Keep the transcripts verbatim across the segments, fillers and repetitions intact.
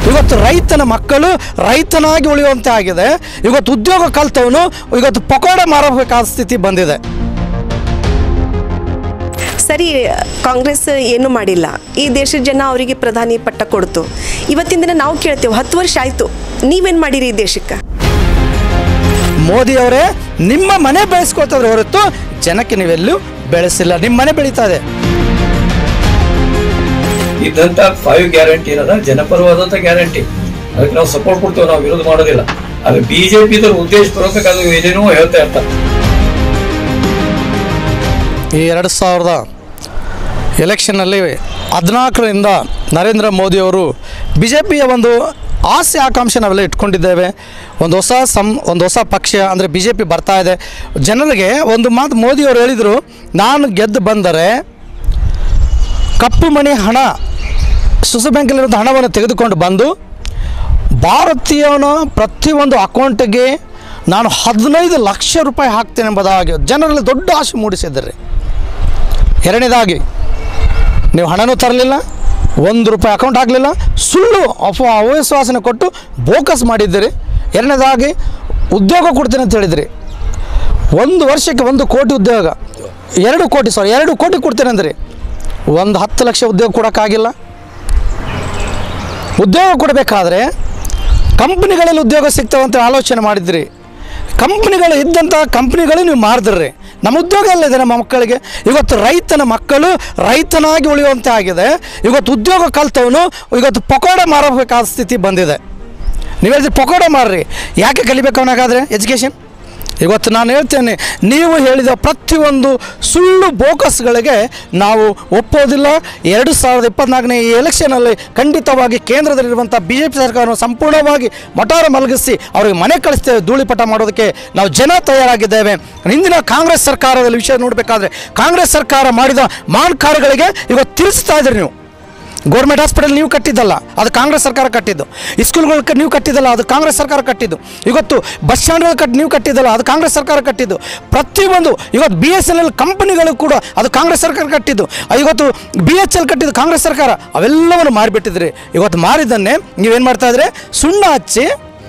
ಇವತ್ತು ರೈತನ ಮಕ್ಕಳು ರೈತನಾಗಿ ಉಳಿಯುವಂತೆ ಆಗಿದೆ. ಇವತ್ತು ಉದ್ಯೋಗ ಕಲ್ತವನು ಇವತ್ತು ಪಕೋಡ ಮಾರಬೇಕಾದ ಸ್ಥಿತಿ ಬಂದಿದೆ. ಸರಿ, ಕಾಂಗ್ರೆಸ್ ಏನು ಮಾಡಿಲ್ಲ, ಈ ದೇಶದ ಜನ ಅವರಿಗೆ ಪ್ರಧಾನಿ ಪಟ್ಟ ಕೊಡ್ತು. ಇವತ್ತಿನ ದಿನ ನಾವು ಕೇಳ್ತೇವೆ, ಹತ್ತು ವರ್ಷ ಆಯಿತು, ನೀವೇನು ಮಾಡಿರಿ ಈ ದೇಶಕ್ಕೆ? ಮೋದಿ ಅವರೇ, ನಿಮ್ಮ ಮನೆ ಬೆಳೆಸ್ಕೊಳ್ತಾರೆ ಹೊರತು ಜನಕ್ಕೆ ನೀವೆಲ್ಲೂ ಬೆಳೆಸಿಲ್ಲ. ನಿಮ್ಮ ಮನೆ ಬೆಳೀತಾ ಇದೆ. ಇದ್ದಂತ ಫೈವ್ ಗ್ಯಾರಂಟಿ ಇರೋದ ಜನಪರವಾದಂತ ಗ್ಯಾರಂಟಿ, ಅದಕ್ಕೆ ನಾವು ಸಪೋರ್ಟ್ ಕೊಡ್ತೇವೆ, ನಾವು ವಿರೋಧ ಮಾಡೋದಿಲ್ಲ. ಆದ್ರೆ ಬಿಜೆಪಿ ಉದ್ದೇಶಪೂರ್ವಕ ಅದು ಏನೇನೋ ಹೇಳ್ತಾ ಇರ್ತಾರೆ. ಈ ಎರಡು ಸಾವಿರದ ಎಲೆಕ್ಷನ್ನಲ್ಲಿ ಹದಿನಾಲ್ಕರಿಂದ ನರೇಂದ್ರ ಮೋದಿಯವರು ಬಿ ಜೆ ಪಿಯ ಒಂದು ಆಸೆ ಆಕಾಂಕ್ಷೆ ನಾವೆಲ್ಲ ಇಟ್ಕೊಂಡಿದ್ದೇವೆ. ಒಂದು ಹೊಸ ಸಂ ಒಂದು ಹೊಸ ಪಕ್ಷ ಅಂದರೆ ಬಿ ಜೆ ಪಿ ಬರ್ತಾ ಇದೆ. ಜನರಿಗೆ ಒಂದು ಮಾತು ಮೋದಿಯವರು ಹೇಳಿದರು, ನಾನು ಗೆದ್ದು ಬಂದರೆ ಕಪ್ಪು ಮಣಿ ಹಣ ಸುಸು ಬ್ಯಾಂಕಲ್ಲಿರುವಂಥ ಹಣವನ್ನು ತೆಗೆದುಕೊಂಡು ಬಂದು ಭಾರತೀಯನ ಪ್ರತಿಯೊಂದು ಅಕೌಂಟಿಗೆ ನಾನು ಹದಿನೈದು ಲಕ್ಷ ರೂಪಾಯಿ ಹಾಕ್ತೇನೆ ಎಂಬುದಾಗಿ ಜನರಲ್ಲಿ ದೊಡ್ಡ ಆಸೆ ಮೂಡಿಸಿದ್ದಾರೆ. ಎರಡನೇದಾಗಿ ನೀವು ಹಣನೂ ತರಲಿಲ್ಲ, ಒಂದು ರೂಪಾಯಿ ಅಕೌಂಟ್ ಹಾಕಲಿಲ್ಲ, ಸುಳ್ಳು ಅಫ ಅವಿಶ್ವಾಸನೆ ಕೊಟ್ಟು ಬೋಕಸ್ ಮಾಡಿದ್ದೀರಿ. ಎರಡನೇದಾಗಿ ಉದ್ಯೋಗ ಕೊಡ್ತೇನೆ ಅಂತ ಹೇಳಿದ್ರಿ. ಒಂದು ವರ್ಷಕ್ಕೆ ಒಂದು ಕೋಟಿ ಉದ್ಯೋಗ, ಎರಡು ಕೋಟಿ ಸಾರಿ ಎರಡು ಕೋಟಿ ಕೊಡ್ತೇನೆ ಅಂದ್ರಿ. ಒಂದು ಹತ್ತು ಲಕ್ಷ ಉದ್ಯೋಗ ಕೊಡೋಕ್ಕಾಗಿಲ್ಲ. ಉದ್ಯೋಗ ಕೊಡಬೇಕಾದ್ರೆ ಕಂಪ್ನಿಗಳಲ್ಲಿ ಉದ್ಯೋಗ ಸಿಗ್ತಾವಂತ ಆಲೋಚನೆ ಮಾಡಿದ್ರಿ. ಕಂಪ್ನಿಗಳು ಇದ್ದಂಥ ಕಂಪ್ನಿಗಳು ನೀವು ಮಾರಿದ್ರಿ. ನಮ್ಮ ಉದ್ಯೋಗ ಎಲ್ಲಿದೆ ನಮ್ಮ ಮಕ್ಕಳಿಗೆ? ಇವತ್ತು ರೈತನ ಮಕ್ಕಳು ರೈತನಾಗಿ ಉಳಿಯುವಂತೆ ಆಗಿದೆ. ಇವತ್ತು ಉದ್ಯೋಗ ಕಲ್ತವನು ಇವತ್ತು ಪಕೋಡ ಮಾರಬೇಕಾದ ಸ್ಥಿತಿ ಬಂದಿದೆ. ನೀವು ಹೇಳಿದ್ರೆ ಪಕೋಡ ಮಾರ್ರಿ, ಯಾಕೆ ಕಲಿಬೇಕು ಅವನಾಗಾದರೆ ಎಜುಕೇಷನ್? ಇವತ್ತು ನಾನು ಹೇಳ್ತೇನೆ, ನೀವು ಹೇಳಿದ ಪ್ರತಿಯೊಂದು ಸುಳ್ಳು ಬೋಕಸ್ಗಳಿಗೆ ನಾವು ಒಪ್ಪೋದಿಲ್ಲ. ಎರಡು ಸಾವಿರದ ಇಪ್ಪತ್ತ್ನಾಲ್ಕನೇ ಈ ಎಲೆಕ್ಷನಲ್ಲಿ ಖಂಡಿತವಾಗಿ ಕೇಂದ್ರದಲ್ಲಿರುವಂಥ ಬಿ ಜೆ ಪಿ ಸರ್ಕಾರವನ್ನು ಸಂಪೂರ್ಣವಾಗಿ ಮಟಾರ ಮಲಗಿಸಿ ಅವರಿಗೆ ಮನೆ ಕಳಿಸ್ತೇವೆ. ಧೂಳಿಪಟ ಮಾಡೋದಕ್ಕೆ ನಾವು ಜನ ತಯಾರಾಗಿದ್ದೇವೆ. ಹಿಂದಿನ ಕಾಂಗ್ರೆಸ್ ಸರ್ಕಾರದಲ್ಲಿ ವಿಷಯ ನೋಡಬೇಕಾದ್ರೆ ಕಾಂಗ್ರೆಸ್ ಸರ್ಕಾರ ಮಾಡಿದ ಮಾನ್ ಕಾರ್ಯಗಳಿಗೆ ಇವತ್ತು ತಿರ್ಸ್ತಾ ಇದ್ರಿ. ನೀವು ಗೌರ್ಮೆಂಟ್ ಹಾಸ್ಪಿಟಲ್ ನೀವು ಕಟ್ಟಿದ್ದಲ್ಲ, ಅದು ಕಾಂಗ್ರೆಸ್ ಸರ್ಕಾರ ಕಟ್ಟಿದ್ದು. ಸ್ಕೂಲ್ಗಳು ನೀವು ಕಟ್ಟಿದ್ದಲ್ಲ, ಅದು ಕಾಂಗ್ರೆಸ್ ಸರ್ಕಾರ ಕಟ್ಟಿದ್ದು. ಇವತ್ತು ಬಸ್ ಸ್ಟ್ಯಾಂಡ್ಗಳು ಕಟ್ಟಿ ನೀವು ಕಟ್ಟಿದ್ದಲ್ಲ, ಅದು ಕಾಂಗ್ರೆಸ್ ಸರ್ಕಾರ ಕಟ್ಟಿದ್ದು. ಪ್ರತಿಯೊಂದು ಇವತ್ತು ಬಿ ಎಸ್ ಎನ್ ಎಲ್ ಕಂಪನಿಗಳು ಕೂಡ ಅದು ಕಾಂಗ್ರೆಸ್ ಸರ್ಕಾರ ಕಟ್ಟಿದ್ದು. ಇವತ್ತು ಬಿ ಎಚ್ ಎಲ್ ಕಟ್ಟಿದ್ದು ಕಾಂಗ್ರೆಸ್ ಸರ್ಕಾರ. ಅವೆಲ್ಲವನ್ನು ಮಾರಿಬಿಟ್ಟಿದ್ರಿ. ಇವತ್ತು ಮಾರಿದ್ದನ್ನೇ ನೀವೇನು ಮಾಡ್ತಾ ಇದ್ರೆ, ಸುಣ್ಣ ಹಚ್ಚಿ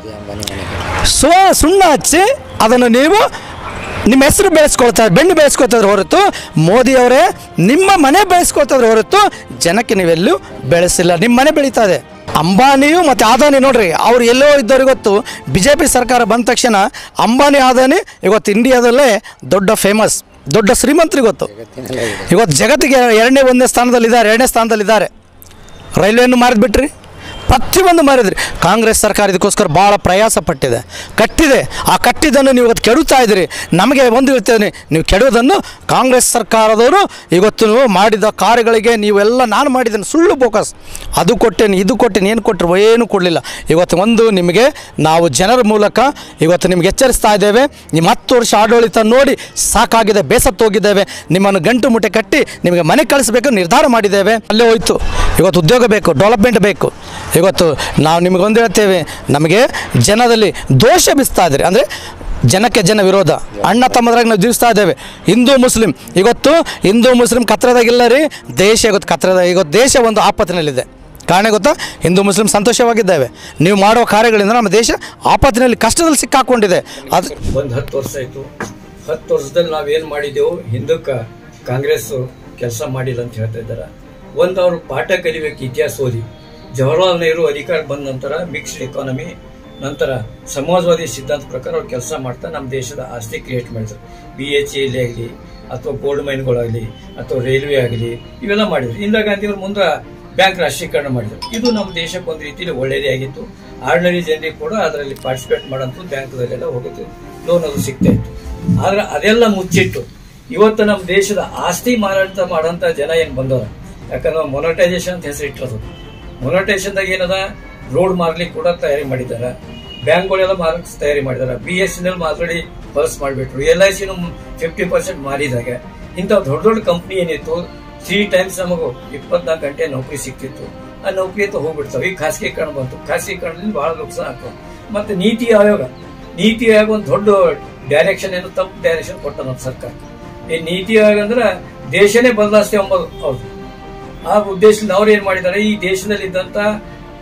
ಸ್ವ ಸುಣ್ಣ ಹಚ್ಚಿ ಅದನ್ನು ನೀವು ನಿಮ್ಮ ಹೆಸರು ಬೆಳೆಸ್ಕೊಳ್ತಾ ಬೆಣ್ಣೆ ಬೆಳೆಸ್ಕೊಳ್ತಾದ್ರೆ ಹೊರತು ಮೋದಿಯವರೇ ನಿಮ್ಮ ಮನೆ ಬೆಳೆಸ್ಕೊಳ್ತಾದ್ರೆ ಹೊರತು ಜನಕ್ಕೆ ನೀವೆಲ್ಲೂ ಬೆಳೆಸಿಲ್ಲ. ನಿಮ್ಮ ಮನೆ ಬೆಳೀತಾ ಇದೆ. ಅಂಬಾನಿಯು ಮತ್ತು ಅದಾನಿ ನೋಡ್ರಿ, ಅವ್ರು ಎಲ್ಲೋ ಇದ್ದವ್ರಿಗೆ ಗೊತ್ತು. ಬಿ ಜೆ ಪಿ ಸರ್ಕಾರ ಬಂದ ತಕ್ಷಣ ಅಂಬಾನಿ ಅದಾನಿ ಇವತ್ತು ಇಂಡಿಯಾದಲ್ಲೇ ದೊಡ್ಡ ಫೇಮಸ್, ದೊಡ್ಡ ಶ್ರೀಮಂತರಿಗೆ ಗೊತ್ತು. ಇವತ್ತು ಜಗತ್ತಿಗೆ ಎರಡನೇ ಒಂದನೇ ಸ್ಥಾನದಲ್ಲಿದ್ದಾರೆ, ಎರಡನೇ ಸ್ಥಾನದಲ್ಲಿದ್ದಾರೆ. ರೈಲ್ವೆಯನ್ನು ಮಾರಿದ್ಬಿಟ್ರಿ, ಪ್ರತಿಯೊಂದು ಮಾರಿದ್ರಿ. ಕಾಂಗ್ರೆಸ್ ಸರ್ಕಾರ ಇದಕ್ಕೋಸ್ಕರ ಭಾಳ ಪ್ರಯಾಸ ಪಟ್ಟಿದೆ, ಕಟ್ಟಿದೆ. ಆ ಕಟ್ಟಿದ್ದನ್ನು ನೀವು ಇವತ್ತು ಕೆಡುತ್ತಾ ಇದ್ದೀರಿ. ನಮಗೆ ಒಂದು ಹೇಳ್ತೇನೆ, ನೀವು ಕೆಡುವುದನ್ನು ಕಾಂಗ್ರೆಸ್ ಸರ್ಕಾರದವರು ಇವತ್ತು ಮಾಡಿದ ಕಾರ್ಯಗಳಿಗೆ ನೀವೆಲ್ಲ ನಾನು ಮಾಡಿದ್ದೇನೆ ಸುಳ್ಳು ಬೋಕಸ್, ಅದು ಕೊಟ್ಟೇನೆ ಇದು ಕೊಟ್ಟೇನೆ, ಏನು ಕೊಟ್ಟರು ಏನು ಕೊಡಲಿಲ್ಲ. ಇವತ್ತು ಒಂದು ನಿಮಗೆ ನಾವು ಜನರ ಮೂಲಕ ಇವತ್ತು ನಿಮ್ಗೆ ಎಚ್ಚರಿಸ್ತಾ ಇದ್ದೇವೆ. ನಿಮ್ಮ ಹತ್ತು ವರ್ಷ ಆಡಳಿತ ನೋಡಿ ಸಾಕಾಗಿದೆ, ಬೇಸತ್ತೋಗಿದ್ದೇವೆ. ನಿಮ್ಮನ್ನು ಗಂಟು ಮುಟ್ಟೆ ಕಟ್ಟಿ ನಿಮಗೆ ಮನೆ ಕಳಿಸಬೇಕು ನಿರ್ಧಾರ ಮಾಡಿದ್ದೇವೆ. ಅಲ್ಲೇ ಹೋಯ್ತು. ಇವತ್ತು ಉದ್ಯೋಗ ಬೇಕು, ಡೆವಲಪ್ಮೆಂಟ್ ಬೇಕು. ಇವತ್ತು ನಾವು ನಿಮಗೊಂದು ಹೇಳ್ತೇವೆ, ನಮಗೆ ಜನದಲ್ಲಿ ದೋಷ ಬಿಸ್ತಾ ಇದ್ರಿ. ಅಂದರೆ ಜನಕ್ಕೆ ಜನ ವಿರೋಧ, ಅಣ್ಣ ತಮ್ಮದ್ರಾಗ ನಾವು ಜೀವಿಸ್ತಾ ಇದ್ದೇವೆ. ಹಿಂದೂ ಮುಸ್ಲಿಂ ಇವತ್ತು ಹಿಂದೂ ಮುಸ್ಲಿಂ ಕತ್ರದಾಗಿಲ್ಲ ರೀ, ದೇಶ ಇವತ್ತು ಕತ್ರದ ಇವತ್ತು ದೇಶ ಒಂದು ಆಪತ್ತಿನಲ್ಲಿದೆ. ಕಾರಣ ಗೊತ್ತಾ? ಹಿಂದೂ ಮುಸ್ಲಿಂ ಸಂತೋಷವಾಗಿದ್ದೇವೆ. ನೀವು ಮಾಡುವ ಕಾರ್ಯಗಳಿಂದ ನಮ್ಮ ದೇಶ ಆಪತ್ತಿನಲ್ಲಿ ಕಷ್ಟದಲ್ಲಿ ಸಿಕ್ಕಾಕೊಂಡಿದೆ. ಅದು ಒಂದು ಹತ್ತು ವರ್ಷ ಆಯಿತು. ಹತ್ತು ವರ್ಷದಲ್ಲಿ ನಾವೇನು ಮಾಡಿದೆವು, ಹಿಂದಕ್ಕೆ ಕಾಂಗ್ರೆಸ್ ಕೆಲಸ ಮಾಡಿಲ್ಲ ಅಂತ ಹೇಳ್ತಾ ಇದ್ದಾರೆ. ಒಂದು ಅವರು ಪಾಠ ಕಲಿಬೇಕು, ಇತಿಹಾಸ ಓದಿ. ಜವಾಹರ್ಲಾಲ್ ನೆಹರು ಅಧಿಕಾರ ಬಂದ ನಂತರ ಮಿಕ್ಸ್ಡ್ ಎಕಾನಮಿ, ನಂತರ ಸಮಾಜವಾದಿ ಸಿದ್ಧಾಂತ ಪ್ರಕಾರ ಅವ್ರು ಕೆಲಸ ಮಾಡ್ತಾ ನಮ್ಮ ದೇಶದ ಆಸ್ತಿ ಕ್ರಿಯೇಟ್ ಮಾಡಿದ್ರು. ಬಿ ಎಚ್ ಎಲ್ಲಿ ಆಗಲಿ ಅಥವಾ ಗೋಲ್ಡ್ ಮೈನ್ಗಳಾಗಲಿ ಅಥವಾ ರೈಲ್ವೆ ಆಗಲಿ ಇವೆಲ್ಲ ಮಾಡಿದ್ರು. ಇಂದಿರಾ ಗಾಂಧಿ ಅವರು ಮುಂದೆ ಬ್ಯಾಂಕ್ ರಾಷ್ಟ್ರೀಕರಣ ಮಾಡಿದ್ರು. ಇದು ನಮ್ಮ ದೇಶಕ್ಕೆ ಒಂದು ರೀತಿಯಲ್ಲಿ ಒಳ್ಳೆಯದೇ ಆಗಿತ್ತು. ಆರ್ಡಿನರಿ ಜನರಿಗೆ ಕೂಡ ಅದರಲ್ಲಿ ಪಾರ್ಟಿಸಿಪೇಟ್ ಮಾಡೋಂಥ ಬ್ಯಾಂಕ್ದಲ್ಲೆಲ್ಲ ಹೋಗುತ್ತೆ, ಲೋನ್ ಅದು ಸಿಗ್ತಾ ಇತ್ತು. ಆದ್ರೆ ಅದೆಲ್ಲ ಮುಚ್ಚಿಟ್ಟು ಇವತ್ತು ನಮ್ಮ ದೇಶದ ಆಸ್ತಿ ಮಾರಾಟ ಮಾಡೋಂಥ ಜನ ಏನು ಬಂದವರು, ಯಾಕಂದ್ರೆ ಮೊನಟೈಸೇಷನ್ ಅಂತ ಹೆಸರು ಇಟ್ಟರು. ಮೊನಟೈಸೇಷನ್ದಾಗ ಏನದ, ರೋಡ್ ಮಾರ್ಲಿಕ್ಕೆ ಕೂಡ ತಯಾರಿ ಮಾಡಿದ್ದಾರೆ, ಬ್ಯಾಂಕ್ಗಳೆಲ್ಲ ಮಾರಕ್ಕೆ ತಯಾರಿ ಮಾಡಿದ್ದಾರೆ. B S N L already ಪರ್ಸ್ ಮಾಡಿಬಿಟ್ರು. ಎಲ್ ಐ ಸಿನೂ ಫಿಫ್ಟಿ ಪರ್ಸೆಂಟ್ ಮಾರಿದಾಗ ಇಂಥ ದೊಡ್ಡ ದೊಡ್ಡ ಕಂಪ್ನಿ ಏನಿತ್ತು, ತ್ರೀ ಟೈಮ್ಸ್ ನಮಗೂ ಇಪ್ಪತ್ನಾಲ್ಕು ಗಂಟೆ ನೌಕರಿ ಸಿಕ್ತಿತ್ತು. ಆ ನೌಕರಿ ಅಂತ ಹೋಗ್ಬಿಡ್ತಾವೆ. ಈಗ ಖಾಸಗೀಕರಣ ಬಂತು, ಖಾಸಗೀಕರಣದಿಂದ ಬಹಳ ನುಕ್ಸಾನ ಆಗ್ತದೆ. ಮತ್ತೆ ನೀತಿ ಆಯೋಗ ನೀತಿ ಆಯೋಗ ಒಂದು ದೊಡ್ಡ ಡೈರೆಕ್ಷನ್ ಏನು ತಪ್ಪು ಡೈರೆಕ್ಷನ್ ಕೊಟ್ಟ ನಮ್ಮ ಸರ್ಕಾರ. ಈ ನೀತಿ ಆಯೋಗ ಅಂದ್ರೆ ದೇಶನೇ ಬದಲಾಯಿಸ್ತೇವೆ ಎಂಬುದು ಹೌದು. ಆ ಉದ್ದೇಶದಿಂದ ಅವ್ರು ಏನ್ ಮಾಡಿದ್ದಾರೆ, ಈ ದೇಶದಲ್ಲಿ ಇದ್ದಂತ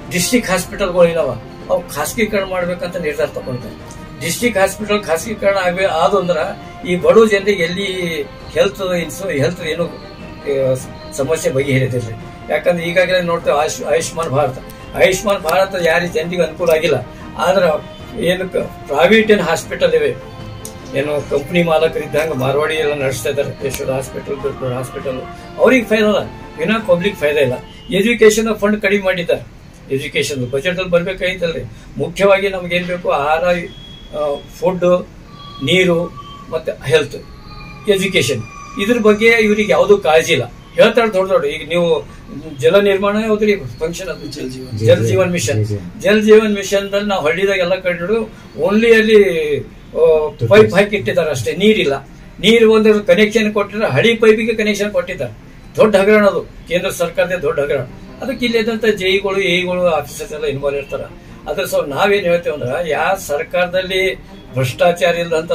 ಡಿಸ್ಟಿಕ್ ಹಾಸ್ಪಿಟಲ್ಗಳು ಇದಾವ ಅವು ಖಾಸಗೀಕರಣ ಮಾಡ್ಬೇಕಂತ ನಿರ್ಧಾರ ತಗೊಂತಾರೆ. ಡಿಸ್ಟಿಕ್ ಹಾಸ್ಪಿಟಲ್ ಖಾಸಗೀಕರಣ ಆಗೇ ಆದ ಅಂದ್ರೆ ಈ ಬಡವ ಜನರಿಗೆ ಎಲ್ಲಿ ಹೆಲ್ತ್ ಇನ್ಸು ಹೆಲ್ತ್ ಏನು ಸಮಸ್ಯೆ ಬಗೆಹರಿದಿಲ್ಲ. ಯಾಕಂದ್ರೆ ಈಗಾಗಲೇ ನೋಡ್ತೇವೆ ಆಯುಷ್ ಆಯುಷ್ಮಾನ್ ಭಾರತ ಆಯುಷ್ಮಾನ್ ಭಾರತ ಯಾರಿಗೆ ಜನರಿಗೆ ಅನುಕೂಲ ಆಗಿಲ್ಲ. ಆದ್ರೆ ಏನು ಪ್ರೈವೇಟ್ ಏನು ಹಾಸ್ಪಿಟಲ್ ಇವೆ, ಏನು ಕಂಪ್ನಿ ಮಾಲಕರಿದ್ದಂಗೆ ಮಾರ್ವಾಡಿ ಎಲ್ಲ ನಡೆಸ್ತಾ ಇದ್ದಾರೆ. ಯಶೋಧ ಹಾಸ್ಪಿಟಲ್, ದೊಡ್ಡ ಹಾಸ್ಪಿಟಲ್, ಅವ್ರಿಗೆ ಫೈದಾ ಅದ, ವಿನಾ ಪಬ್ಲಿಕ್ ಫೈದಾ ಇಲ್ಲ. ಎಜುಕೇಶನ್ ಫಂಡ್ ಕಡಿಮೆ ಮಾಡಿದ್ದಾರೆ. ಎಜುಕೇಶನ್ ಬಜೆಟ್ ಅಲ್ಲಿ ಬರ್ಬೇಕಾಗಿತ್ತಲ್ರಿ. ಮುಖ್ಯವಾಗಿ ನಮ್ಗೆ ಏನ್ ಬೇಕು, ಆಹಾರ, ಫುಡ್, ನೀರು ಮತ್ತೆ ಹೆಲ್ತ್, ಎಜುಕೇಶನ್, ಇದ್ರ ಬಗ್ಗೆ ಇವ್ರಿಗೆ ಯಾವುದೂ ಕಾಳಜಿ ಇಲ್ಲ. ಹೇಳ್ತಾರೆ ದೊಡ್ಡ ದೊಡ್ಡ. ಈಗ ನೀವು ಜಲ ನಿರ್ಮಾಣ ಯಾವ್ದ್ರಿ ಫಂಕ್ಷನ್ ಅದು ಜಲ್ ಜೀವನ್ ಮಿಷನ್. ಜಲ್ ಜೀವನ್ ಮಿಷನ್ ದಲ್ಲಿ ನಾವು ಹಳ್ಳಿದಾಗ ಎಲ್ಲ ಕಡೆ ಓನ್ಲಿ ಅಲ್ಲಿ ಪೈಪ್ ಹಾಕಿ ಇಟ್ಟಿದ್ದಾರೆ ಅಷ್ಟೇ, ನೀರಿಲ್ಲ. ನೀರು ಒಂದು ಕನೆಕ್ಷನ್ ಕೊಟ್ಟಿದ್ರೆ ಹಳಿ ಪೈಪಿಗೆ ಕನೆಕ್ಷನ್ ಕೊಟ್ಟಿದ್ದಾರೆ. ದೊಡ್ಡ ಹಗರಣ ಅದು, ಕೇಂದ್ರ ಸರ್ಕಾರದ ದೊಡ್ಡ ಹಗರಣ. ಅದಕ್ಕೆ ಇಲ್ಲಿದ್ದಂತ ಜೈಗಳು, ಎಗಳು, ಆಫೀಸರ್ಸ್ ಎಲ್ಲ ಇನ್ವಾಲ್ವ್ ಇರ್ತಾರ. ಅದ್ರ ಸೊ ನಾವೇನ್ ಹೇಳ್ತೇವೆ ಅಂದ್ರೆ, ಯಾವ ಸರ್ಕಾರದಲ್ಲಿ ಭ್ರಷ್ಟಾಚಾರ ಇಲ್ಲದಂತ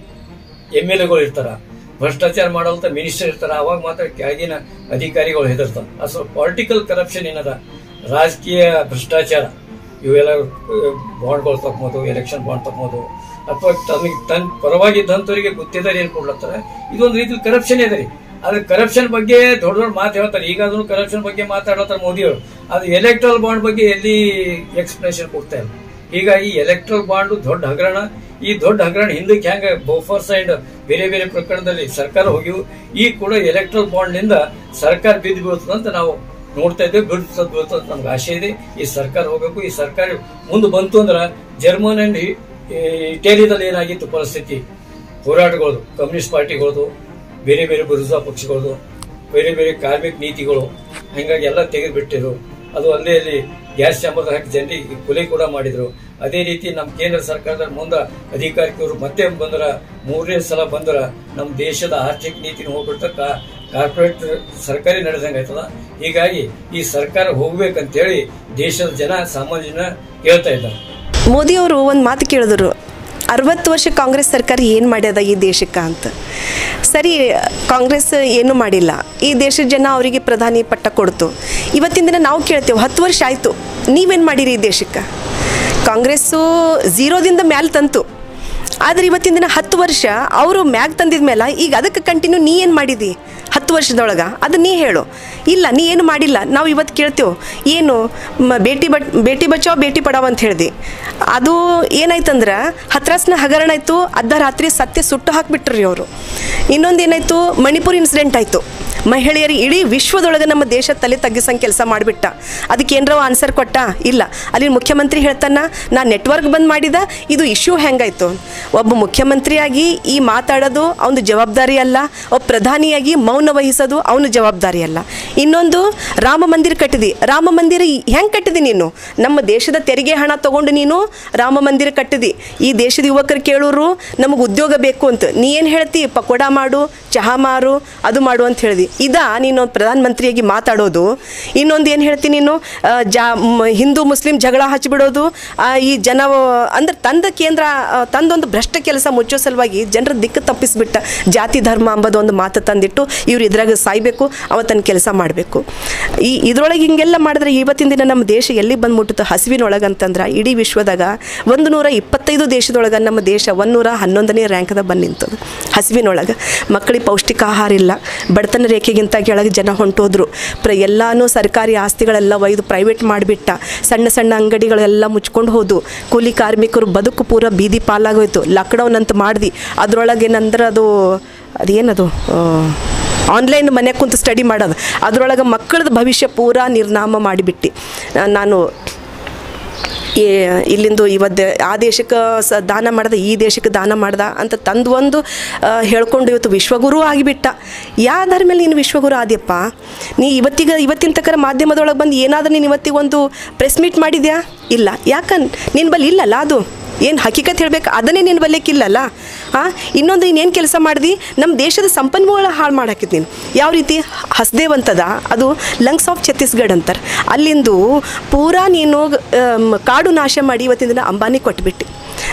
ಎಮ್ ಎಲ್ ಎಗಳು ಇರ್ತಾರ, ಭ್ರಷ್ಟಾಚಾರ ಮಾಡೋಂತ ಮಿನಿಸ್ಟರ್ ಇರ್ತಾರ, ಅವಾಗ ಮಾತ್ರ ಕೆಳಗಿನ ಅಧಿಕಾರಿಗಳು ಹೆದರ್ತಾರ. ಅದು ಪೊಲಿಟಿಕಲ್ ಕರಪ್ಷನ್ ಏನದ, ರಾಜಕೀಯ ಭ್ರಷ್ಟಾಚಾರ, ಇವೆಲ್ಲ ಬಾಂಡ್ಗಳು ತಕ್ಬೋದು, ಎಲೆಕ್ಷನ್ ಬಾಂಡ್ ತಕ್ಬೋದು, ಅಥವಾ ತನಗೆ ತನ್ನ ಪರವಾಗಿದ್ದಂಥವ್ರಿಗೆ ಗುತ್ತಿದಾರಿ ಏನ್ ಕೊಡ್ಲತ್ತಾರ, ಇದೊಂದು ರೀತಿ ಕರಪ್ಷನ್ ಇದೆ ರೀ. ಅದ್ರ ಕರಪ್ಷನ್ ಬಗ್ಗೆ ದೊಡ್ಡ ದೊಡ್ಡ ಮಾತು ಹೇಳ್ತಾರೆ. ಈಗ ಅದನ್ನು ಕರಪ್ಷನ್ ಬಗ್ಗೆ ಮಾತಾಡತ್ತಾರೆ ಮೋದಿಯವರು. ಅದು ಎಲೆಕ್ಟ್ರಲ್ ಬಾಂಡ್ ಬಗ್ಗೆ ಎಲ್ಲಿ ಎಕ್ಸ್ಪ್ಲನೇಷನ್ ಕೊಡ್ತಾ ಇಲ್ಲ. ಹೀಗಾಗಿ ಎಲೆಕ್ಟ್ರಲ್ ಬಾಂಡ್ ದೊಡ್ಡ ಹಗರಣ. ಈ ದೊಡ್ಡ ಹಗರಣ ಹಿಂದಕ್ಕೆ ಹೆಂಗ ಬೋಫರ್ಸ್ ಅಂಡ್ ಬೇರೆ ಬೇರೆ ಪ್ರಕರಣದಲ್ಲಿ ಸರ್ಕಾರ ಹೋಗಿವು, ಈ ಕೂಡ ಎಲೆಕ್ಟ್ರಲ್ ಬಾಂಡ್ ನಿಂದ ಸರ್ಕಾರ ಬಿದ್ದು ಬೀಳ್ತದಂತ ನಾವು ನೋಡ್ತಾ ಇದ್ದೇವೆ. ಬಿಡ್ತದ ಬೀಳ್ತದ ನಮ್ಗೆ ಆಶೆ ಇದೆ. ಈ ಸರ್ಕಾರ ಹೋಗ್ಬೇಕು. ಈ ಸರ್ಕಾರ ಮುಂದೆ ಬಂತು ಅಂದ್ರೆ ಜರ್ಮನ್ ಅಂಡ್ ಇಟಲಿದಲ್ಲಿ ಏನಾಗಿತ್ತು ಪರಿಸ್ಥಿತಿ, ಹೋರಾಟಗಳು, ಕಮ್ಯುನಿಸ್ಟ್ ಪಾರ್ಟಿಗಳದು, ಬೇರೆ ಬೇರೆ ಬುರ್ಜಾ ಪಕ್ಷಗಳದು, ಬೇರೆ ಬೇರೆ ಕಾರ್ಮಿಕ ನೀತಿಗಳು, ಹಿಂಗಾಗಿ ಎಲ್ಲ ತೆಗೆದು ಬಿಟ್ಟಿದ್ರು. ಅದು ಅಲ್ಲೇ ಅಲ್ಲಿ ಗ್ಯಾಸ್ ಚಾಂಬರ್ ಹಾಕಿ ಜನರಿಗೆ ಕೊಲೆ ಕೂಡ ಮಾಡಿದ್ರು. ಅದೇ ರೀತಿ ನಮ್ಮ ಕೇಂದ್ರ ಸರ್ಕಾರದ ಮುಂದೆ ಅಧಿಕಾರಿಕರು ಮತ್ತೆ ಬಂದ್ರ, ಮೂರನೇ ಸಲ ಬಂದ್ರ ನಮ್ಮ ದೇಶದ ಆರ್ಥಿಕ ನೀತಿನ ಹೋಗ್ಬಿಡ್ತಕ್ಕ ಕಾರ್ಪೊರೇಟ್ ಸರ್ಕಾರಿ ನಡೆದಂಗೆ ಆಯ್ತದ. ಹೀಗಾಗಿ ಈ ಸರ್ಕಾರ ಹೋಗ್ಬೇಕಂತೇಳಿ ದೇಶದ ಜನ, ಸಾಮಾನ್ಯ ಜನ ಹೇಳ್ತಾ ಇದ್ದಾರೆ. ಮೋದಿ ಅವರು ಒಂದು ಮಾತು ಕೇಳಿದ್ರು, ಅರವತ್ತು ವರ್ಷ ಕಾಂಗ್ರೆಸ್ ಸರ್ಕಾರ ಏನು ಮಾಡ್ಯದ ಈ ದೇಶಕ್ಕೆ ಅಂತ. ಸರಿ, ಕಾಂಗ್ರೆಸ್ ಏನೂ ಮಾಡಿಲ್ಲ, ಈ ದೇಶದ ಜನ ಅವರಿಗೆ ಪ್ರಧಾನಿ ಪಟ್ಟ ಕೊಡ್ತು. ಇವತ್ತಿನ ದಿನ ನಾವು ಕೇಳ್ತೇವೆ, ಹತ್ತು ವರ್ಷ ಆಯಿತು, ನೀವೇನು ಮಾಡಿರಿ ಈ ದೇಶಕ್ಕೆ? ಕಾಂಗ್ರೆಸ್ಸು ಝೀರೋದಿಂದ ಮ್ಯಾಲೆ ತಂತು, ಆದರೆ ಇವತ್ತಿನ ದಿನ ಹತ್ತು ವರ್ಷ ಅವರು ಮ್ಯಾಗ್ ತಂದಿದ ಮೇಲೆ ಈಗ ಅದಕ್ಕೆ ಕಂಟಿನ್ಯೂ ನೀ ಏನು ಮಾಡಿದಿ ಹತ್ತು ವರ್ಷದೊಳಗೆ, ಅದು ನೀ ಹೇಳು. ಇಲ್ಲ, ನೀ ಏನು ಮಾಡಿಲ್ಲ. ನಾವು ಇವತ್ತು ಕೇಳ್ತೇವೆ, ಏನು ಬೇಟಿ ಬಟ್ ಬೇಟಿ ಬಚಾವ್ ಬೇಟಿ ಪಡಾವ್ ಅಂತ ಹೇಳಿದೆ. ಅದು ಏನಾಯ್ತಂದ್ರೆ ಹತ್ರಾಸ್ನ ಹಗರಣ ಆಯಿತು, ಅರ್ಧ ರಾತ್ರಿ ಸತ್ಯ ಸುಟ್ಟು ಹಾಕಿಬಿಟ್ರಿ ಅವರು. ಇನ್ನೊಂದು ಏನಾಯಿತು, ಮಣಿಪುರ್ ಇನ್ಸಿಡೆಂಟ್ ಆಯಿತು. ಮಹಿಳೆಯರಿಗೆ ಇಡೀ ವಿಶ್ವದೊಳಗೆ ನಮ್ಮ ದೇಶ ತಲೆ ತಗ್ಗಿಸಂಗೆ ಕೆಲಸ ಮಾಡಿಬಿಟ್ಟ. ಅದಕ್ಕೆ ಏನರ ಆನ್ಸರ್ ಕೊಟ್ಟ? ಇಲ್ಲ. ಅಲ್ಲಿ ಮುಖ್ಯಮಂತ್ರಿ ಹೇಳ್ತಾನ, ನಾ ನೆಟ್ವರ್ಕ್ ಬಂದ್ ಮಾಡಿದ, ಇದು ಇಶ್ಯೂ ಹೆಂಗಾಯ್ತು? ಒಬ್ಬ ಮುಖ್ಯಮಂತ್ರಿಯಾಗಿ ಈ ಮಾತಾಡೋದು ಅವನ ಜವಾಬ್ದಾರಿ ಅಲ್ಲ, ಒಬ್ಬ ಪ್ರಧಾನಿಯಾಗಿ ಮೌನ ವಹಿಸೋದು ಅವನ ಜವಾಬ್ದಾರಿ ಅಲ್ಲ. ಇನ್ನೊಂದು, ರಾಮ ಮಂದಿರ ಕಟ್ಟಿದಿ. ರಾಮ ಮಂದಿರ ಹೆಂಗೆ ಕಟ್ಟಿದಿ ನೀನು? ನಮ್ಮ ದೇಶದ ತೆರಿಗೆ ಹಣ ತೊಗೊಂಡು ನೀನು ರಾಮ ಮಂದಿರ ಕಟ್ಟಿದಿ. ಈ ದೇಶದ ಯುವಕರು ಕೇಳೋರು ನಮಗೆ ಉದ್ಯೋಗ ಬೇಕು ಅಂತ. ನೀ ಏನು ಹೇಳ್ತಿ? ಪಕೋಡ ಮಾಡು, ಚಹಾ ಮಾರು, ಅದು ಮಾಡು ಅಂತ ಹೇಳಿದಿ. ಇದಾ ನೀನು ಪ್ರಧಾನಮಂತ್ರಿಯಾಗಿ ಮಾತಾಡೋದು? ಇನ್ನೊಂದು ಏನು ಹೇಳ್ತೀನಿ ನೀನು, ಜಾ ಹಿಂದೂ ಮುಸ್ಲಿಂ ಜಗಳ ಹಚ್ಚಿಬಿಡೋದು, ಈ ಜನ ಅಂದ್ರೆ ತಂದ ಕೇಂದ್ರ ತಂದೊಂದು ಭ್ರಷ್ಟ ಕೆಲಸ ಮುಚ್ಚೋ ಸಲುವಾಗಿ ಜನರ ದಿಕ್ಕು ತಪ್ಪಿಸ್ಬಿಟ್ಟ. ಜಾತಿ ಧರ್ಮ ಅಂಬದು ಒಂದು ಮಾತು ತಂದಿಟ್ಟು ಇವ್ರು ಇದ್ರಾಗ ಸಾಯ್ಬೇಕು, ಅವತ್ತನ್ನು ಕೆಲಸ ಮಾಡಬೇಕು. ಈ ಇದ್ರೊಳಗೆ ಹಿಂಗೆಲ್ಲ ಮಾಡಿದ್ರೆ ಇವತ್ತಿನ ದಿನ ನಮ್ಮ ದೇಶ ಎಲ್ಲಿ ಬಂದು ಮುಟ್ಟುತ್ತೆ? ಹಸಿವಿನೊಳಗೆ ಅಂತಂದ್ರೆ ಇಡೀ ವಿಶ್ವದಾಗ ಒಂದು ನೂರ ಇಪ್ಪತ್ತೈದು ದೇಶದೊಳಗೆ ನಮ್ಮ ದೇಶ ಒಂದೂರ ಹನ್ನೊಂದನೇ ರ್ಯಾಂಕ್ದಾಗ ಬಂದು ನಿಂತದು ಹಸಿವಿನೊಳಗೆ. ಮಕ್ಕಳಿಗೆ ಪೌಷ್ಟಿಕ ಆಹಾರ ಇಲ್ಲ, ಬಡತನ ರೇಖೆಗಿಂತ ಕೆಳಗೆ ಜನ ಹೊಂಟೋದ್ರು. ಪ್ರ ಎಲ್ಲನೂ ಸರ್ಕಾರಿ ಆಸ್ತಿಗಳೆಲ್ಲ ಒಯ್ದು ಪ್ರೈವೇಟ್ ಮಾಡಿಬಿಟ್ಟ. ಸಣ್ಣ ಸಣ್ಣ ಅಂಗಡಿಗಳೆಲ್ಲ ಮುಚ್ಕೊಂಡು ಹೋದು. ಕೂಲಿ ಕಾರ್ಮಿಕರು ಬದುಕು ಪೂರ ಬೀದಿ ಪಾಲಾಗೋಯ್ತು. ಲಾಕ್ಡೌನ್ ಅಂತ ಮಾಡಿದ್ವಿ. ಅದರೊಳಗೆ ಏನಂದ್ರೆ ಅದು ಅದೇನದು ಆನ್ಲೈನ್ ಮನೆ ಕುಂತು ಸ್ಟಡಿ ಮಾಡೋದು, ಅದರೊಳಗೆ ಮಕ್ಕಳದ ಭವಿಷ್ಯ ಪೂರಾ ನಿರ್ನಾಮ ಮಾಡಿಬಿಟ್ಟು ನಾನು ಇಲ್ಲಿಂದು ಇವತ್ತು ಆ ದೇಶಕ್ಕೆ ಸ ದಾನ ಮಾಡ್ದೆ, ಈ ದೇಶಕ್ಕೆ ದಾನ ಮಾಡ್ದ ಅಂತ ತಂದು ಒಂದು ಹೇಳ್ಕೊಂಡು ಇವತ್ತು ವಿಶ್ವಗುರು ಆಗಿಬಿಟ್ಟ. ಯಾವ್ದಾರ ಮೇಲೆ ನೀನು ವಿಶ್ವಗುರು ಆದ್ಯಪ್ಪ? ನೀ ಇವತ್ತಿಗೆ ಇವತ್ತಿನ ತಕ್ಕರ ಮಾಧ್ಯಮದೊಳಗೆ ಬಂದು ಏನಾದರೂ ನೀನು ಇವತ್ತಿಗೊಂದು ಪ್ರೆಸ್ ಮೀಟ್ ಮಾಡಿದ್ಯಾ? ಇಲ್ಲ. ಯಾಕನ್ ನಿನ್ನ ಬಲ್ಲಿ ಇಲ್ಲಲ್ಲ ಅದು ಏನು ಹಕೀಕತ್ ಹೇಳ್ಬೇಕು, ಅದನ್ನೇ ನಿನ್ನ ಬಲ್ಲೇಕಿಲ್ಲಲ್ಲ. ಹಾಂ, ಇನ್ನೊಂದು ಇನ್ನೇನು ಕೆಲಸ ಮಾಡಿದಿ? ನಮ್ಮ ದೇಶದ ಸಂಪನ್ಮೂಲ ಹಾಳು ಮಾಡಾಕಿದ್ ನೀನು. ಯಾವ ರೀತಿ? ಹಸ್ದೇವಂತದ ಅದು ಲಂಗ್ಸ್ ಆಫ್ ಛತ್ತೀಸ್ಗಢ ಅಂತಾರೆ. ಅಲ್ಲಿಂದು ಪೂರಾ ನೀನು ಕಾಡು ನಾಶ ಮಾಡಿ ಇವತ್ತಿನ ದಿನ ಅಂಬಾನಿ ಕೊಟ್ಬಿಟ್ಟು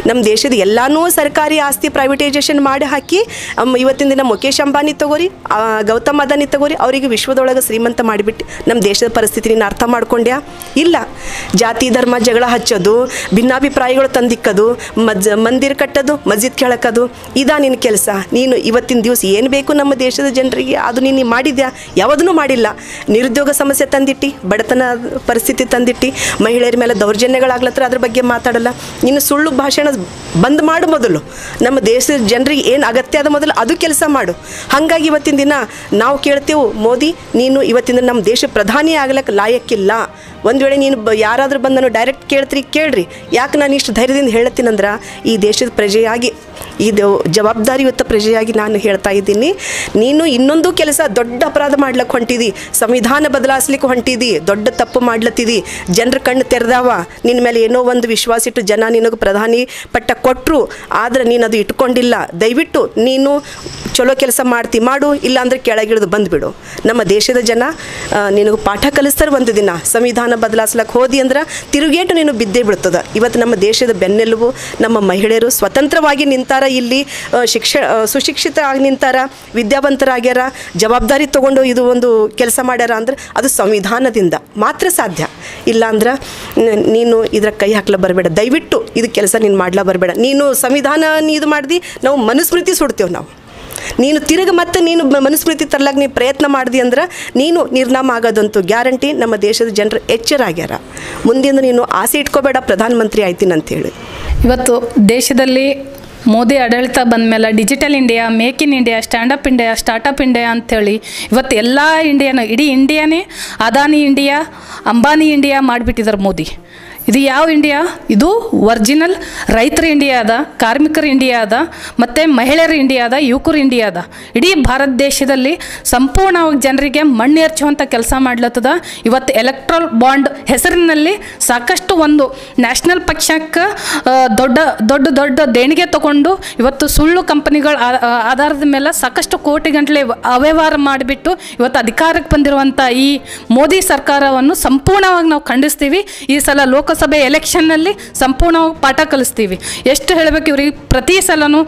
ನಮ್ಮ ದೇಶದ ಎಲ್ಲನೂ ಸರ್ಕಾರಿ ಆಸ್ತಿ ಪ್ರೈವೇಟೈಸೇಷನ್ ಮಾಡಿ ಹಾಕಿ ಇವತ್ತಿನ ದಿನ ಮುಖೇಶ್ ಅಂಬಾನಿ ತಗೋರಿ, ಗೌತಮ್ ಅದಾನಿ ತಗೋರಿ, ಅವರಿಗೆ ವಿಶ್ವದೊಳಗೆ ಶ್ರೀಮಂತ ಮಾಡಿಬಿಟ್ಟು ನಮ್ಮ ದೇಶದ ಪರಿಸ್ಥಿತಿ ನೀನು ಅರ್ಥ ಮಾಡ್ಕೊಂಡ್ಯಾ? ಇಲ್ಲ. ಜಾತಿ ಧರ್ಮ ಜಗಳ ಹಚ್ಚೋದು, ಭಿನ್ನಾಭಿಪ್ರಾಯಗಳು ತಂದಿಕ್ಕದು, ಮಜ್ ಮಂದಿರ ಕಟ್ಟೋದು, ಮಸ್ಜಿದ್ ಕೆಳಕೋದು, ಇದಾ ನಿನ್ನ ಕೆಲಸ. ನೀನು ಇವತ್ತಿನ ದಿವಸ ಏನು ಬೇಕು ನಮ್ಮ ದೇಶದ ಜನರಿಗೆ ಅದು ನೀನು ಮಾಡಿದ್ಯಾ? ಯಾವುದೂ ಮಾಡಿಲ್ಲ. ನಿರುದ್ಯೋಗ ಸಮಸ್ಯೆ ತಂದಿಟ್ಟು, ಬಡತನ ಪರಿಸ್ಥಿತಿ ತಂದಿಟ್ಟು, ಮಹಿಳೆಯರ ಮೇಲೆ ದೌರ್ಜನ್ಯಗಳಾಗ್ಲತ್ರ ಅದ್ರ ಬಗ್ಗೆ ಮಾತಾಡಲ್ಲ. ನೀನು ಸುಳ್ಳು ಭಾಷಣ ಬಂದ್ ಮಾಡು. ಮೊದಲು ನಮ್ಮ ದೇಶದ ಜನರಿಗೆ ಏನು ಅಗತ್ಯ ಆದ ಮೊದಲು ಅದು ಕೆಲಸ ಮಾಡು. ಹಾಗಾಗಿ ಇವತ್ತಿನ ದಿನ ನಾವು ಕೇಳ್ತೇವೆ, ಮೋದಿ ನೀನು ಇವತ್ತಿನ ನಮ್ಮ ದೇಶ ಪ್ರಧಾನಿ ಆಗ್ಲಿಕ್ಕೆ ಲಾಯಕ್ಕಿಲ್ಲ. ಒಂದು ವೇಳೆ ನೀನು ಬ ಯಾರಾದರೂ ಬಂದು ನಾನು ಡೈರೆಕ್ಟ್ ಕೇಳ್ತೀರಿ ಕೇಳ್ರಿ. ಯಾಕೆ ನಾನು ಇಷ್ಟು ಧೈರ್ಯದಿಂದ ಹೇಳ್ತೀನಂದ್ರೆ ಈ ದೇಶದ ಪ್ರಜೆಯಾಗಿ, ಇದು ಜವಾಬ್ದಾರಿಯುತ ಪ್ರಜೆಯಾಗಿ ನಾನು ಹೇಳ್ತಾ ಇದ್ದೀನಿ. ನೀನು ಇನ್ನೊಂದು ಕೆಲಸ ದೊಡ್ಡ ಅಪರಾಧ ಮಾಡ್ಲಿಕ್ಕೆ ಹೊಂಟಿದಿ, ಸಂವಿಧಾನ ಬದಲಾಯಿಸ್ಲಿಕ್ಕೆ ಹೊಂಟಿದಿ, ದೊಡ್ಡ ತಪ್ಪು ಮಾಡ್ಲತ್ತಿದಿ. ಜನರ ಕಣ್ಣು ತೆರೆದಾವ, ನಿನ್ನ ಮೇಲೆ ಏನೋ ಒಂದು ವಿಶ್ವಾಸ ಇಟ್ಟು ಜನ ನಿನಗೆ ಪ್ರಧಾನಿ ಪಟ್ಟ ಕೊಟ್ಟರು, ಆದರೆ ನೀನು ಅದು ಇಟ್ಕೊಂಡಿಲ್ಲ. ದಯವಿಟ್ಟು ನೀನು ಚಲೋ ಕೆಲಸ ಮಾಡ್ತಿ ಮಾಡು, ಇಲ್ಲಾಂದ್ರೆ ಕೆಳಗಿಳಿದು ಬಂದುಬಿಡು. ನಮ್ಮ ದೇಶದ ಜನ ನಿನಗೆ ಪಾಠ ಕಲಿಸ್ತಾರೆ. ಒಂದು ದಿನ ಸಂವಿಧಾನ ಬದಲಾಯಿಸ್ಲಕ್ಕೆ ಹೋದಿ ಅಂದ್ರೆ ತಿರುಗೇಟು ನೀನು ಬಿದ್ದೇ ಬಿಡ್ತದೆ. ಇವತ್ತು ನಮ್ಮ ದೇಶದ ಬೆನ್ನೆಲುಬು ನಮ್ಮ ಮಹಿಳೆಯರು ಸ್ವತಂತ್ರವಾಗಿ ನಿಂತಾರ, ಇಲ್ಲಿ ಶಿಕ್ಷ ಸುಶಿಕ್ಷಿತ ಆಗಿ ನಿಂತಾರ, ವಿದ್ಯಾವಂತರಾಗ್ಯಾರ, ಜವಾಬ್ದಾರಿ ತೊಗೊಂಡು ಇದು ಒಂದು ಕೆಲಸ ಮಾಡ್ಯಾರ ಅಂದ್ರೆ ಅದು ಸಂವಿಧಾನದಿಂದ ಮಾತ್ರ ಸಾಧ್ಯ. ಇಲ್ಲಾಂದ್ರೆ ನೀನು ಇದ್ರ ಕೈ ಹಾಕ್ಲ ಬರಬೇಡ. ದಯವಿಟ್ಟು ಇದು ಕೆಲಸ ನೀನು ಮಾಡ್ಲಾ ಬರಬೇಡ. ನೀನು ಸಂವಿಧಾನ ನೀ ಇದು ಮಾಡ್ದು ನಾವು ಮನುಸ್ಮೃತಿ ಸುಡ್ತೇವೆ ನಾವು. ನೀನು ತಿರುಗಿ ಮತ್ತೆ ನೀನು ಮನುಸ್ಮೃತಿ ತರ್ಲಾಗ ನೀನು ಪ್ರಯತ್ನ ಮಾಡಿದಿ ಅಂದ್ರೆ ನೀನು ನಿರ್ನಾಮ ಆಗೋದಂತೂ ಗ್ಯಾರಂಟಿ. ನಮ್ಮ ದೇಶದ ಜನರು ಎಚ್ಚರಾಗ್ಯಾರ. ಮುಂದಿನ ನೀನು ಆಸೆ ಇಟ್ಕೋಬೇಡ ಪ್ರಧಾನಮಂತ್ರಿ ಆಯ್ತೀನಿ ಅಂತೇಳಿ. ಇವತ್ತು ದೇಶದಲ್ಲಿ ಮೋದಿ ಆಡಳಿತ ಬಂದ ಮೇಲೆ digital India, make in India, stand up India, startup India ಅಂಥೇಳಿ ಇವತ್ತು ಎಲ್ಲ ಇಂಡಿಯಾನ, ಇಡೀ ಇಂಡಿಯಾನೇ ಅದಾನಿ ಇಂಡಿಯಾ, ಅಂಬಾನಿ ಇಂಡಿಯಾ ಮಾಡಿಬಿಟ್ಟಿದ್ದಾರೆ ಮೋದಿ. ಇದು ಯಾವ ಇಂಡಿಯಾ? ಇದು ಒರಿಜಿನಲ್ ರೈತರ ಇಂಡಿಯಾ ಅದ, ಕಾರ್ಮಿಕರ ಇಂಡಿಯಾ ಅದ, ಮತ್ತು ಮಹಿಳೆಯರ ಇಂಡಿಯಾ ಅದ, ಯುವಕರ ಇಂಡಿಯಾ ಅದ. ಇಡೀ ಭಾರತ ದೇಶದಲ್ಲಿ ಸಂಪೂರ್ಣವಾಗಿ ಜನರಿಗೆ ಮಣ್ಣು ಎರಚುವಂಥ ಕೆಲಸ ಮಾಡ್ಲತ್ತದ. ಇವತ್ತು ಎಲೆಕ್ಟ್ರಲ್ ಬಾಂಡ್ ಹೆಸರಿನಲ್ಲಿ ಸಾಕಷ್ಟು ಒಂದು ನ್ಯಾಷನಲ್ ಪಕ್ಷಕ್ಕೆ ದೊಡ್ಡ ದೊಡ್ಡ ದೊಡ್ಡ ದೇಣಿಗೆ ತಗೊಂಡು ಇವತ್ತು ಸುಳ್ಳು ಕಂಪನಿಗಳ ಆಧಾರದ ಮೇಲೆ ಸಾಕಷ್ಟು ಕೋಟಿ ಗಂಟಲೆ ಅವ್ಯವಹಾರ ಮಾಡಿಬಿಟ್ಟು ಇವತ್ತು ಅಧಿಕಾರಕ್ಕೆ ಬಂದಿರುವಂಥ ಈ ಮೋದಿ ಸರ್ಕಾರವನ್ನು ಸಂಪೂರ್ಣವಾಗಿ ನಾವು ಖಂಡಿಸ್ತೀವಿ. ಈ ಸಲ ಲೋಕ ಸಭೆ ಎಲೆಕ್ಷನ್ನಲ್ಲಿ ಸಂಪೂರ್ಣವಾಗಿ ಪಾಠ ಕಲಿಸ್ತೀವಿ. ಎಷ್ಟು ಹೇಳಬೇಕು ಇವ್ರಿಗೆ, ಪ್ರತಿ ಸಲನೂ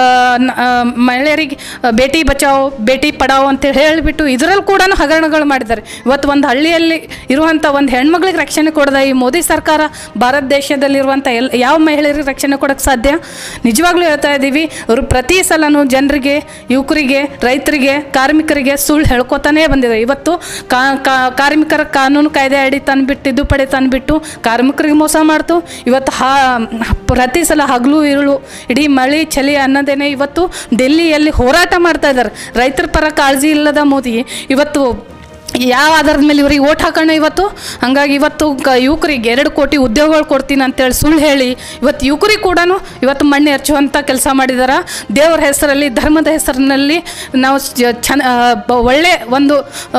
ಮಹಿಳೆಯರಿಗೆ ಬೇಟಿ ಬಚಾವ್ ಬೇಟಿ ಪಡಾವ್ ಅಂತ ಹೇಳಿಬಿಟ್ಟು ಇದರಲ್ಲಿ ಕೂಡ ಹಗರಣಗಳು ಮಾಡಿದ್ದಾರೆ. ಇವತ್ತು ಒಂದು ಹಳ್ಳಿಯಲ್ಲಿ ಇರುವಂಥ ಒಂದು ಹೆಣ್ಮಗಳಿಗೆ ರಕ್ಷಣೆ ಕೊಡದ ಈ ಮೋದಿ ಸರ್ಕಾರ ಭಾರತ ದೇಶದಲ್ಲಿರುವಂಥ ಎಲ್ ಯಾವ ಮಹಿಳೆಯರಿಗೆ ರಕ್ಷಣೆ ಕೊಡೋಕ್ಕೆ ಸಾಧ್ಯ? ನಿಜವಾಗ್ಲೂ ಹೇಳ್ತಾ ಇದ್ದೀವಿ, ಇವರು ಪ್ರತಿ ಸಲನೂ ಜನರಿಗೆ, ಯುವಕರಿಗೆ, ರೈತರಿಗೆ, ಕಾರ್ಮಿಕರಿಗೆ ಸುಳ್ಳು ಹೇಳ್ಕೊತಾನೇ ಬಂದಿದೆ. ಇವತ್ತು ಕಾರ್ಮಿಕರ ಕಾನೂನು ಕಾಯ್ದೆ ಅಡಿ ತಂದುಬಿಟ್ಟು ಇದು ಪಡೆ ತಂದುಬಿಟ್ಟು ಕಾರ್ಮಿಕ ಮೋಸ ಮಾಡ್ತು. ಇವತ್ತು ಹಾ ಪ್ರತಿ ಸಲ ಹಗಲು ಇರುಳು ಇಡೀ ಮಳೆ ಚಳಿ ಅನ್ನೋದೇನೆ ಇವತ್ತು ಡೆಲ್ಲಿಯಲ್ಲಿ ಹೋರಾಟ ಮಾಡ್ತಾ ಇದ್ದಾರೆ. ರೈತರ ಪರ ಕಾಳಜಿ ಇಲ್ಲದ ಮೋದಿ ಇವತ್ತು ಯಾವ ಆಧಾರದ ಮೇಲೆ ಇವ್ರಿಗೆ ಓಟ್ ಹಾಕೋಣ ಇವತ್ತು. ಹಾಗಾಗಿ ಇವತ್ತು ಕ ಯುವಕರಿಗೆ ಎರಡು ಕೋಟಿ ಉದ್ಯೋಗಗಳು ಕೊಡ್ತೀನಿ ಅಂತೇಳಿ ಸುಳ್ಳು ಹೇಳಿ ಇವತ್ತು ಯುವಕರಿಗೆ ಕೂಡ ಇವತ್ತು ಮಣ್ಣು ಎರಚುವಂಥ ಕೆಲಸ ಮಾಡಿದ್ದಾರೆ. ದೇವರ ಹೆಸರಲ್ಲಿ, ಧರ್ಮದ ಹೆಸರಿನಲ್ಲಿ ನಾವು ಚೆನ್ನ ಒಳ್ಳೆ ಒಂದು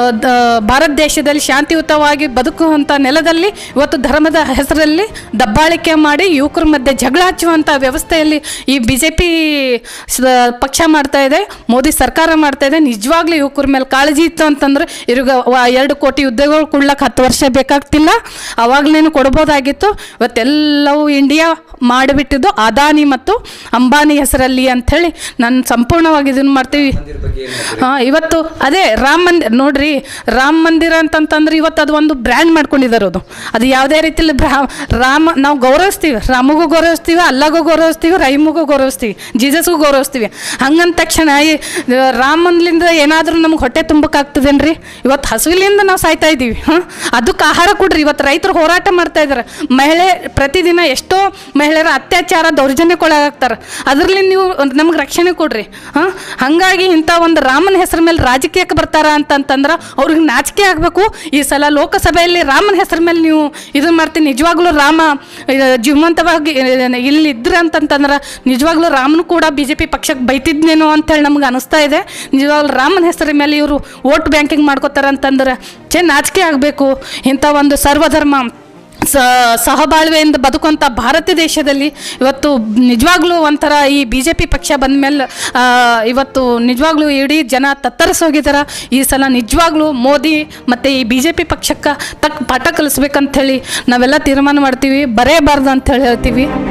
ಭಾರತ ದೇಶದಲ್ಲಿ ಶಾಂತಿಯುತವಾಗಿ ಬದುಕುವಂಥ ನೆಲದಲ್ಲಿ ಇವತ್ತು ಧರ್ಮದ ಹೆಸರಲ್ಲಿ ದಬ್ಬಾಳಿಕೆ ಮಾಡಿ ಯುವಕರ ಮಧ್ಯೆ ಜಗಳ ಹಚ್ಚುವಂಥ ವ್ಯವಸ್ಥೆಯಲ್ಲಿ ಈ ಬಿ ಜೆ ಪಿ ಪಕ್ಷ ಮಾಡ್ತಾ ಇದೆ, ಮೋದಿ ಸರ್ಕಾರ ಮಾಡ್ತಾ ಇದೆ. ನಿಜವಾಗ್ಲೂ ಯುವಕರ ಮೇಲೆ ಕಾಳಜಿ ಇತ್ತು ಅಂತಂದ್ರೆ ಇವ್ರಿಗೆ ಎರಡು ಕೋಟಿ ಉದ್ಯೋಗಗಳು ಕೊಡ್ಲಕ್ಕೆ ಹತ್ತು ವರ್ಷ ಬೇಕಾಗ್ತಿಲ್ಲ, ಅವಾಗಲೇನು ಕೊಡ್ಬೋದಾಗಿತ್ತು. ಇವತ್ತೆಲ್ಲವೂ ಇಂಡಿಯಾ ಮಾಡಿಬಿಟ್ಟಿದ್ದು ಅದಾನಿ ಮತ್ತು ಅಂಬಾನಿ ಹೆಸರಲ್ಲಿ ಅಂಥೇಳಿ ನಾನು ಸಂಪೂರ್ಣವಾಗಿ ಇದನ್ನು ಮಾಡ್ತೀವಿ. ಹಾಂ, ಇವತ್ತು ಅದೇ ರಾಮ ಮಂದಿರ ನೋಡ್ರಿ, ರಾಮ ಮಂದಿರ ಅಂತಂತಂದ್ರೆ ಇವತ್ತು ಅದು ಒಂದು ಬ್ರ್ಯಾಂಡ್ ಮಾಡ್ಕೊಂಡಿದ್ದಾರೆ. ಅದು ಅದು ಯಾವುದೇ ರೀತಿಯಲ್ಲಿ ಬ್ರಾ ರಾಮ ನಾವು ಗೌರವಿಸ್ತೀವಿ, ರಾಮಗೂ ಗೌರವಿಸ್ತೀವಿ, ಅಲ್ಲಗೂ ಗೌರವಿಸ್ತೀವಿ, ರೈಮಗೂ ಗೌರವಿಸ್ತೀವಿ, ಜೀಸಸ್ಗೂ ಗೌರವಿಸ್ತೀವಿ. ಹಂಗಂದ ತಕ್ಷಣ ಈ ರಾಮನಿಂದ ಏನಾದರೂ ನಮ್ಗೆ ಹೊಟ್ಟೆ ತುಂಬಕ್ಕಾಗ್ತದೇನ್ರಿ? ಇವತ್ತು ಹಸುವಿಲಿಂದ ನಾವು ಸಾಯ್ತಾ ಇದ್ದೀವಿ. ಹಾಂ, ಅದಕ್ಕೆ ಆಹಾರ ಕೊಡ್ರಿ. ಇವತ್ತು ರೈತರು ಹೋರಾಟ ಮಾಡ್ತಾ ಇದ್ದಾರೆ. ಮಹಿಳೆ ಪ್ರತಿದಿನ ಎಷ್ಟೋ ಮಹಿಳೆಯರ ಅತ್ಯಾಚಾರ ದೌರ್ಜನ್ಯಕ್ಕೊಳಗಾಗ್ತಾರೆ. ಅದರಲ್ಲಿ ನೀವು ನಮ್ಗೆ ರಕ್ಷಣೆ ಕೊಡ್ರಿ. ಹಾಂ, ಹಾಗಾಗಿ ಇಂಥ ಒಂದು ರಾಮನ ಹೆಸರ ಮೇಲೆ ರಾಜಕೀಯಕ್ಕೆ ಬರ್ತಾರ ಅಂತಂತಂದ್ರೆ ಅವ್ರಿಗೆ ನಾಚಿಕೆ ಆಗಬೇಕು. ಈ ಸಲ ಲೋಕಸಭೆಯಲ್ಲಿ ರಾಮನ ಹೆಸರ ಮೇಲೆ ನೀವು ಇದನ್ನು ಮಾಡ್ತೀನಿ. ನಿಜವಾಗ್ಲೂ ರಾಮ ಜೀವಂತವಾಗಿ ಇಲ್ಲಿ ಇದ್ರೆ ಅಂತಂತಂದ್ರೆ ನಿಜವಾಗ್ಲೂ ರಾಮನು ಕೂಡ ಬಿ ಜೆ ಪಿ ಪಕ್ಷಕ್ಕೆ ಬೈತಿದ್ನೇನೋ ಅಂತೇಳಿ ನಮ್ಗೆ ಅನಿಸ್ತಾ ಇದೆ. ನಿಜವಾಗ್ಲೂ ರಾಮನ ಹೆಸರ ಮೇಲೆ ಇವರು ವೋಟ್ ಬ್ಯಾಂಕಿಂಗ್ ಮಾಡ್ಕೋತಾರೆ ಅಂತಂದ್ರೆ ಚೆನ್ನ ನಾಚಿಕೆ ಆಗಬೇಕು. ಇಂಥ ಒಂದು ಸರ್ವಧರ್ಮ ಸ ಸಹಬಾಳ್ವೆಯಿಂದ ಬದುಕುವಂಥ ಭಾರತ ದೇಶದಲ್ಲಿ ಇವತ್ತು ನಿಜವಾಗ್ಲೂ ಒಂಥರ ಈ ಬಿ ಜೆ ಪಿ ಪಕ್ಷ ಬಂದ ಮೇಲೆ ಇವತ್ತು ನಿಜವಾಗ್ಲೂ ಇಡೀ ಜನ ತತ್ತರಿಸೋಗಿದ್ದಾರೆ. ಈ ಸಲ ನಿಜವಾಗ್ಲೂ ಮೋದಿ ಮತ್ತು ಈ ಬಿ ಜೆ ಪಿ ಪಕ್ಷಕ್ಕೆ ತಕ್ಕ ಪಾಠ ಕಲಿಸ್ಬೇಕಂಥೇಳಿ ನಾವೆಲ್ಲ ತೀರ್ಮಾನ ಮಾಡ್ತೀವಿ. ಬರೇಬಾರ್ದು ಅಂಥೇಳಿ ಹೇಳ್ತೀವಿ.